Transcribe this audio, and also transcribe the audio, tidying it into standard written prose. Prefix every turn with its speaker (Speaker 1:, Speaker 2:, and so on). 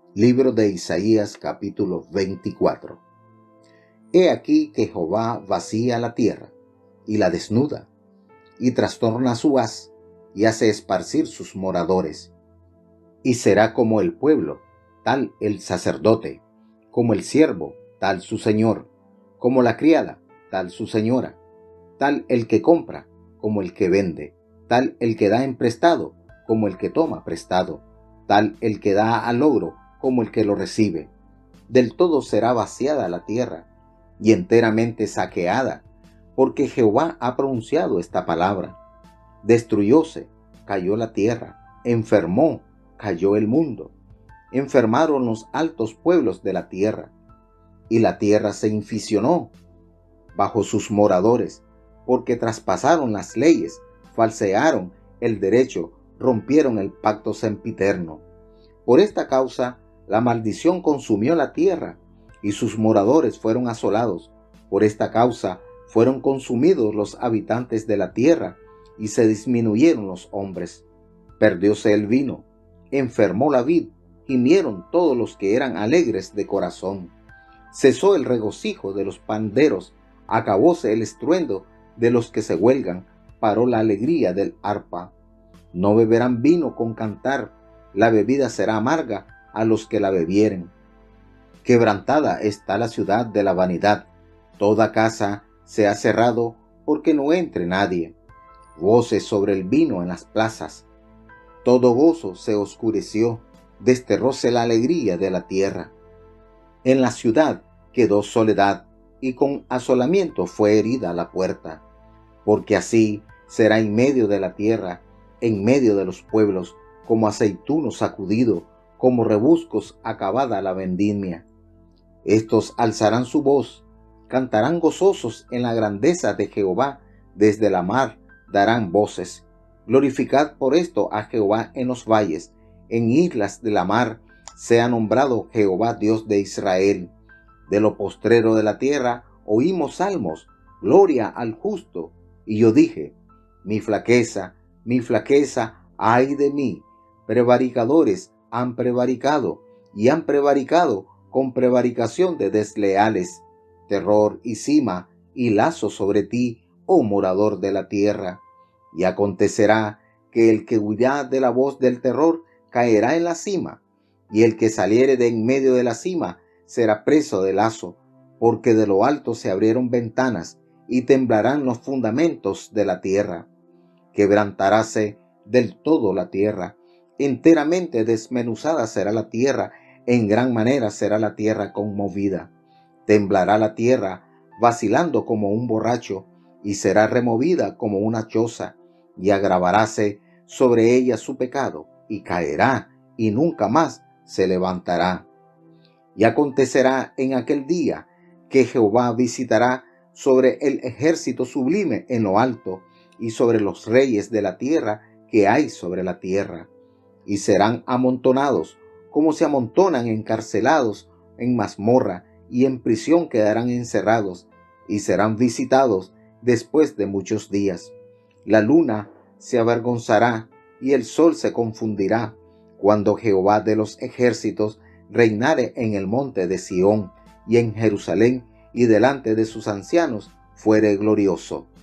Speaker 1: Libro de Isaías capítulo 24. He aquí que Jehová vacía la tierra, y la desnuda, y trastorna su haz, y hace esparcir sus moradores. Y será como el pueblo, tal el sacerdote, como el siervo, tal su señor, como la criada, tal su señora, tal el que compra, como el que vende, tal el que da en prestado, como el que toma prestado, tal el que da al logro, como el que lo recibe. Del todo será vaciada la tierra, y enteramente saqueada, porque Jehová ha pronunciado esta palabra. Destruyóse, cayó la tierra, enfermó, cayó el mundo. Enfermaron los altos pueblos de la tierra, y la tierra se inficionó bajo sus moradores, porque traspasaron las leyes, falsearon el derecho, rompieron el pacto sempiterno. Por esta causa, la maldición consumió la tierra, y sus moradores fueron asolados. Por esta causa, fueron consumidos los habitantes de la tierra, y se disminuyeron los hombres. Perdióse el vino, enfermó la vid, gimieron todos los que eran alegres de corazón. Cesó el regocijo de los panderos, acabóse el estruendo de los que se huelgan, paró la alegría del arpa. No beberán vino con cantar, la bebida será amarga a los que la bebieren. Quebrantada está la ciudad de la vanidad, toda casa se ha cerrado porque no entre nadie. Voces sobre el vino en las plazas, todo gozo se oscureció, desterróse la alegría de la tierra. En la ciudad quedó soledad, y con asolamiento fue herida la puerta, porque así será en medio de la tierra, en medio de los pueblos, como aceituno sacudido, como rebuscos acabada la vendimia. Estos alzarán su voz, cantarán gozosos en la grandeza de Jehová, desde la mar darán voces. Glorificad por esto a Jehová en los valles, en islas de la mar sea nombrado Jehová Dios de Israel. De lo postrero de la tierra oímos salmos, gloria al justo. Y yo dije, mi flaqueza, ay de mí. Prevaricadores han prevaricado, y han prevaricado con prevaricación de desleales. Terror y cima y lazo sobre ti, oh morador de la tierra. Y acontecerá que el que huirá de la voz del terror caerá en la cima, y el que saliere de en medio de la cima será preso de lazo, porque de lo alto se abrieron ventanas, y temblarán los fundamentos de la tierra. Quebrantaráse del todo la tierra, enteramente desmenuzada será la tierra, en gran manera será la tierra conmovida. Temblará la tierra, vacilando como un borracho, y será removida como una choza, y agravaráse sobre ella su pecado, y caerá, y nunca más se levantará. Y acontecerá en aquel día que Jehová visitará sobre el ejército sublime en lo alto, y sobre los reyes de la tierra que hay sobre la tierra. Y serán amontonados, como se amontonan encarcelados en mazmorra, y en prisión quedarán encerrados, y serán visitados después de muchos días. La luna se avergonzará, y el sol se confundirá, cuando Jehová de los ejércitos reinare en el monte de Sión y en Jerusalén, y delante de sus ancianos fuere glorioso.